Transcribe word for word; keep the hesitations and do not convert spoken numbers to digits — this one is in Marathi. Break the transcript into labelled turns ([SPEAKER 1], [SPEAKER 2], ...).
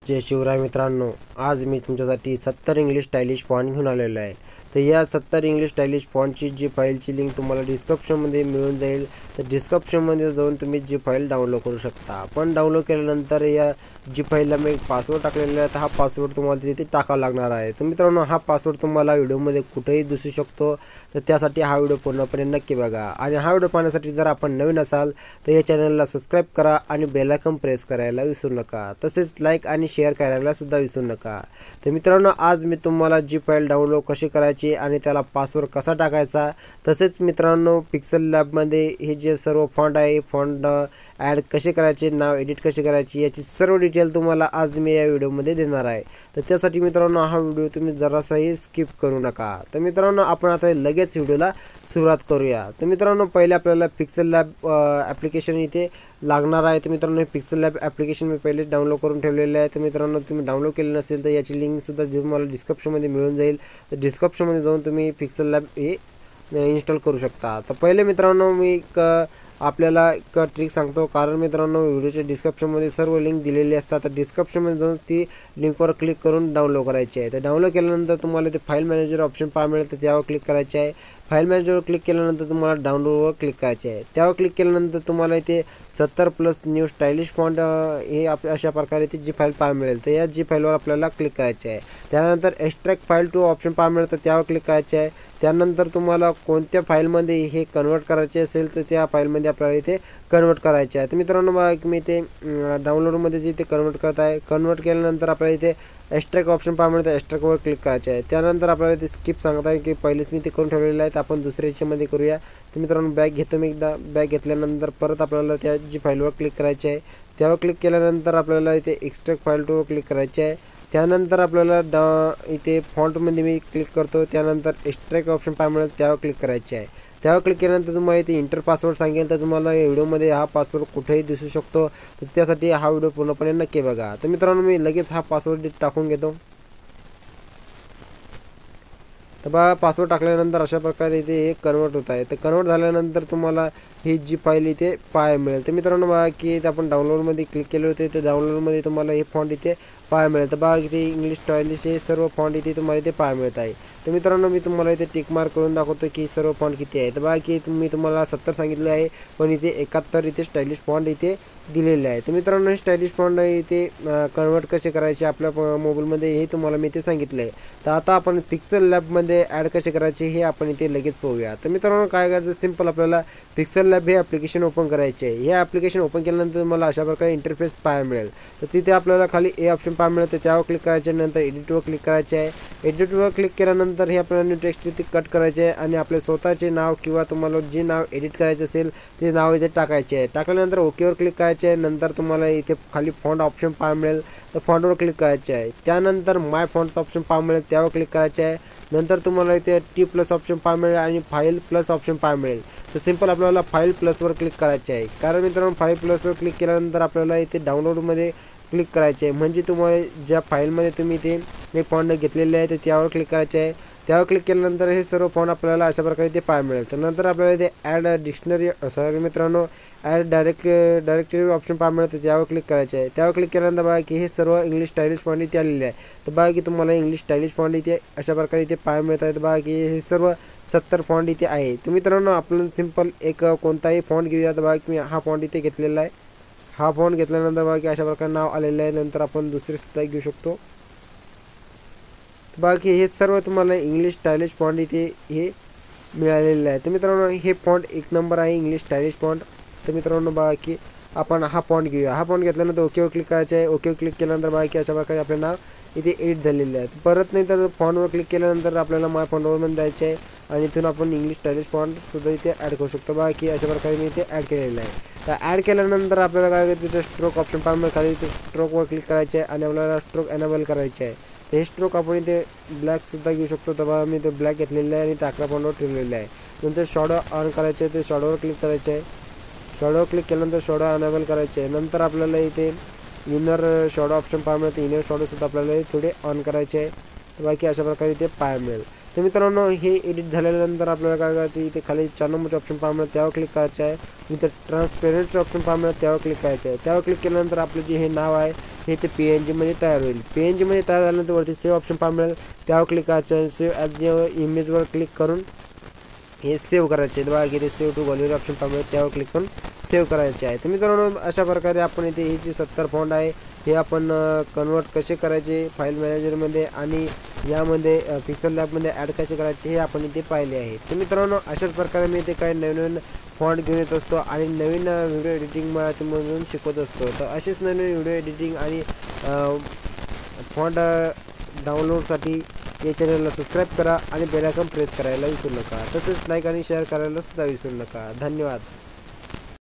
[SPEAKER 1] जय शिवराय मित्रांनो, आज मी तुमच्यासाठी सत्तर इंग्लिश स्टायलिश फॉन्ट घेऊन आलेलो आहे. तर या सत्तर इंग्लिश स्टायलिश फॉन्टची जी फाईलची लिंक तुम्हाला डिस्क्रिप्शनमध्ये मिळून जाईल. तर डिस्क्रिप्शनमध्ये जाऊन तुम्ही जी फाईल डाउनलोड करू शकता. पण डाउनलोड केल्यानंतर या जी फाईलला मी पासवर्ड टाकलेला आहे, तर हा पासवर्ड तुम्हाला तिथे टाकावा लागणार आहे. तर मित्रांनो, हा पासवर्ड तुम्हाला व्हिडिओमध्ये कुठेही दिसू शकतो. तर त्यासाठी हा व्हिडिओ पूर्णपणे नक्की बघा. आणि हा व्हिडिओ पाहण्यासाठी जर आपण नवीन असाल तर या चॅनलला सबस्क्राईब करा आणि बेल आयकॉन प्रेस करायला विसरू नका. तसेच लाईक आणि शेअर करायला सुद्धा विसरू नका. तर मित्रांनो, आज मी तुम्हाला जी फाईल डाउनलोड कशी करायची आणि त्याला पासवर्ड कसा टाकायचा, तसेच मित्रांनो पिक्सेल लॅबमध्ये हे जे सर्व फॉन्ट आहे, फॉन्ट ॲड कसे करायचे, नाव एडिट कशी करायची, याची सर्व डिटेल तुम्हाला आज मी या व्हिडिओमध्ये देणार आहे. तर त्यासाठी मित्रांनो, हा व्हिडिओ तुम्ही जरासाही स्किप करू नका. तर मित्रांनो, आपण आता लगेच व्हिडिओला सुरुवात करूया. तर मित्रांनो, पहिले आपल्याला पिक्सेल लॅब ॲप्लिकेशन इथे लागणार आहे. तर मित्रांनो, हे पिक्सेल लॅब ॲप्लिकेशन मी पहिलेच डाउनलोड करून ठेवलेलं आहे. तर मित्रांनो, तुम्ही डाउनलोड केलं नसेल तर याची लिंकसुद्धा तुम्हाला डिस्क्रिप्शनमध्ये मिळून जाईल. तर डिस्क्रिप्शनमध्ये जाऊन तुम्ही पिक्सेल लॅब हे इन्स्टॉल करू शकता. तर पहिले मित्रांनो, मी एक आपल्याला एक ट्रिक सांगतो, कारण मित्रांनो व्हिडिओच्या डिस्क्रिप्शनमध्ये सर्व लिंक दिलेली असतात. तर डिस्क्रिप्शनमध्ये जाऊन ती लिंकवर क्लिक करून डाउनलोड करायची आहे. तर डाउनलोड केल्यानंतर तुम्हाला ते फाईल मॅनेजर ऑप्शन पाहा मिळेल, तर त्यावर क्लिक करायचे आहे. फाईल मॅनेजरवर क्लिक केल्यानंतर तुम्हाला डाउनलोडवर क्लिक करायचे आहे. त्यावर क्लिक केल्यानंतर तुम्हाला इथे सत्तर प्लस न्यू स्टायलिश फॉन्ट हे आप अशा प्रकारे ती जी फाईल पाहा मिळेल. तर या जी फाईलवर आपल्याला क्लिक करायचे आहे. त्यानंतर एक्स्ट्रॅक्ट फाईल टू ऑप्शन पाहा मिळेल, तर त्यावर क्लिक करायचे आहे. त्यानंतर तुम्हाला कोणत्या फाईलमध्ये हे कन्वर्ट करायचे असेल तर त्या फाईलमध्ये आपल्याला इथे कन्वर्ट करायचे आहे. तर मित्रांनो, बघा मी ते डाउनलोडमध्ये जे इथे कन्वर्ट करत आहे. कन्वर्ट केल्यानंतर आपल्याला इथे एक्स्ट्रॅक्ट ऑप्शन पाहा मिळतं, एक्स्ट्रॅक्टवर क्लिक करायचे आहे. त्यानंतर आपल्याला ते स्किप सांगत आहे की पहिलेच मी ते करून ठेवलेलं आहे, तर आपण दुसऱ्या याच्यामध्ये करूया. तर मित्रांनो, बॅक घेतो मी एकदा. बॅक घेतल्यानंतर परत आपल्याला त्या जी फाईलवर क्लिक करायचे आहे. त्यावर क्लिक केल्यानंतर आपल्याला इथे एक्स्ट्रॅक्ट फाईल टू क्लिक करायचे आहे. त्यानंतर आपल्याला डा इथे फॉन्टमध्ये मी क्लिक करतो. त्यानंतर एक्स्ट्रॅक्ट ऑप्शन पाहा मिळेल, त्यावर क्लिक करायचे आहे. त्यावर क्लिक केल्यानंतर तुम्हाला इथे इंटर पासवर्ड सांगेल, तर तुम्हाला या व्हिडिओमध्ये हा पासवर्ड कुठेही दिसू शकतो. तर त्यासाठी हा व्हिडिओ पूर्णपणे नक्की बघा. तर मित्रांनो, मी लगेच हा पासवर्ड टाकून घेतो. तर बघा, पासवर्ड टाकल्यानंतर अशा प्रकारे इथे हे कन्वर्ट होत आहे. तर कन्वर्ट झाल्यानंतर तुम्हाला ही जी फाईल इथे पाहायला मिळेल. तर मित्रांनो, बघा की इथे आपण डाउनलोडमध्ये क्लिक केले होते, तर डाउनलोडमध्ये तुम्हाला हे फॉन्ट इथे पाहायला मिळेल. तर बघा इथे इंग्लिश स्टायलिश हे सर्व फॉन्ट इथे तुम्हाला इथे पाहायला मिळत आहे. तर मित्रांनो, मी तुम्हाला इथे टिक मार्क करून दाखवतो की सर्व फॉन्ट किती आहे. तर बघा की मी तुम्हाला सत्तर सांगितले आहे, पण इथे एकाहत्तर इथे स्टायलिश फॉन्ट इथे दिलेले आहे. तर मित्रांनो, हे स्टायलिश फॉन्ट इथे कन्वर्ट कसे करायचे आपल्या मोबाईलमध्ये हे तुम्हाला मी इथे सांगितलं आहे. तर आता आपण पिक्सेल लॅबमध्ये ॲड कसे करायचे हे आपण इथे लगेच पाहूया. तर मित्रांनो, काय करायचं, सिम्पल आपल्याला पिक्सेल लॅब हे ॲप्लिकेशन ओपन करायचे आहे. हे ॲप्लिकेशन ओपन केल्यानंतर मला अशा प्रकारे इंटरफेस पाहायला मिळेल. तर तिथे आपल्याला खाली ए ऑप्शन पाहायला मिळेल, तर त्यावर क्लिक करायचे. नंतर एडिटवर क्लिक करायचे आहे. एडिटवर क्लिक केल्यानंतर हे आपल्याला न्यू टेक्स्ट इथे कट करायचे आहे आणि आपले स्वतःचे नाव किंवा तुम्हाला जे नाव एडिट करायचे असेल ते नाव इथे टाकायचे आहे. टाकल्यानंतर ओकेवर क्लिक करायचे आहे. नंतर तुम्हाला इथे खाली फॉन्ट ऑप्शन पाहायला मिळेल, तर फॉन्टवर क्लिक करायचे आहे. त्यानंतर माय फॉन्ट ऑप्शन पाहायला मिळेल, त्यावर क्लिक करायचे आहे. नंतर तुम्हाला इथे टी प्लस ऑप्शन पाहायला मिळेल आणि फाईल प्लस ऑप्शन पाहायला मिळेल. तर सिम्पल आपल्याला फाईल प्लसवर क्लिक करायचे आहे. कारण मित्रांनो, फाईल प्लसवर क्लिक केल्यानंतर आपल्याला इथे डाउनलोडमध्ये क्लिक करायचे आहे. म्हणजे तुम्हाला ज्या फाईलमध्ये तुम्ही ते हे फॉन्ट घेतलेले आहे तर त्यावर क्लिक करायचे आहे. त्यावर क्लिक केल्यानंतर हे सर्व फॉन्ट आपल्याला अशा प्रकारे ते पाहायला मिळेल. तर नंतर आपल्याला इथे ॲड डिक्शनरी सॉरी मित्रांनो ॲड डायरेक्ट डायरेक्टरी ऑप्शन पाहायला मिळेल, तर त्यावर क्लिक करायचे आहे. त्यावर क्लिक केल्यानंतर बघा की हे सर्व इंग्लिश स्टायलिश फॉन्ट इथे आलेले आहे. तर बघा की तुम्हाला इंग्लिश स्टायलिश फॉन्ट इथे अशा प्रकारे इथे पाहायला मिळत आहे. तर बघा की हे सर्व सत्तर फॉन्ट इथे आहे. तर मित्रांनो, आपण सिम्पल एक कोणताही फॉन्ट घेऊया. तर बघा की मी हा फॉन्ट इथे घेतलेला आहे. हा फॉन्ट घेतल्यानंतर बघा की अशा प्रकारे नाव आलेलं आहे. नंतर आपण दुसरे सुद्धा घेऊ शकतो. तर बाकी हे सर्व तुम्हाला इंग्लिश स्टायलिश फॉन्ट इथे हे मिळालेलं आहे. तर मित्रांनो, हे फॉन्ट एक नंबर आहे, इंग्लिश स्टायलिश फॉन्ट. तर मित्रांनो, बघा की आपण हा फॉन्ट घेऊया. हा फॉन्ट घेतल्यानंतर ओकेवर क्लिक करायचे आहे. ओकेवर क्लिक केल्यानंतर बघा की अशा प्रकारे आपले नाव इथे एडिट झालेले आहे. परत नाही तर फॉन्टवर क्लिक केल्यानंतर आपल्याला माय फॉन्टवर पण द्यायचे आहे आणि इथून आपण इंग्लिश स्टायलिश फॉन्टसुद्धा इथे ॲड करू शकतो. बघा की अशा प्रकारे मी इथे ॲड केलेलं आहे. तर ॲड केल्यानंतर आपल्याला काय तिथे स्ट्रोक ऑप्शन पाहिजे, खाली इथे स्ट्रोकवर क्लिक करायचे आहे आणि आपल्याला स्ट्रोक एनेबल करायचे आहे. तर हे स्ट्रोक आपण इथे ब्लॅकसुद्धा घेऊ शकतो. तर बघा मी ते ब्लॅक घेतलेलं आहे आणि ते अकरा पॉईंटवर ठेवलेलं आहे. नंतर शॉडो ऑन करायचे आहे, ते शॉडोवर क्लिक करायचे आहे. शॉडोवर क्लिक केल्यानंतर शॉडो अनेबल करायचे आहे. नंतर आपल्याला इथे इनर शॉडो ऑप्शन पाहायला मिळते. इनर शॉडोसुद्धा आपल्याला थोडे ऑन करायचे आहे. तर बाकी अशा प्रकारे इथे पाहायला मिळेल. तर मित्रांनो, हे एडिट झाल्यानंतर आपल्याला काय करायचं, इथे खाली चार नंबरचे ऑप्शन पाहायला मिळेल, त्यावर क्लिक करायचं आहे. इथे ट्रान्सपेरंटचे ऑप्शन पाहायला मिळेल, त्यावर क्लिक करायचं आहे. त्यावर क्लिक केल्यानंतर आपले जे हे नाव आहे हे ते पी एन जीमध्ये तयार होईल. पी एन जीमध्ये तयार झाल्यानंतर वरती सेव्ह ऑप्शन पाहा मिळेल, त्यावर क्लिक करायचं. सेव्ह ॲज इमेजवर क्लिक करून हे सेव्ह करायचे. बघा की ते सेव्ह टू गॅलरी ऑप्शन पाहा मिळेल, त्यावर क्लिक करून सेव्ह करायचे आहे. तर मित्रांनो अशा प्रकारे आपण इथे हे जे सत्तर फॉन्ट आहे हे आपण कन्वर्ट कसे करायचे फाईल मॅनेजरमध्ये आणि यामध्ये पिक्सल लॅबमध्ये ॲड कसे करायचे हे आपण इथे पाहिले आहे. तर मित्रांनो अशाच प्रकारे मी इथे काही नवीन नवीन फॉन्ट घेऊन येत असतो आणि नवीन व्हिडिओ एडिटिंग मराठीमधून शिकवत असतो. तर असेच नवीन व्हिडिओ एडिटिंग आणि फॉन्ट डाउनलोडसाठी या चॅनलला सबस्क्राईब करा आणि बेल आयकॉन प्रेस करायला विसरू नका. तसेच लाईक आणि शेअर करायला सुद्धा विसरू नका. धन्यवाद.